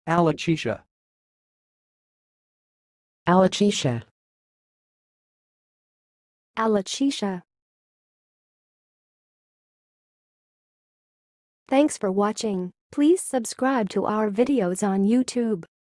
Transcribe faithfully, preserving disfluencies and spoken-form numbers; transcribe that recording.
Allochetia. Allochetia. Allochetia. Thanks for watching. Please subscribe to our videos on YouTube.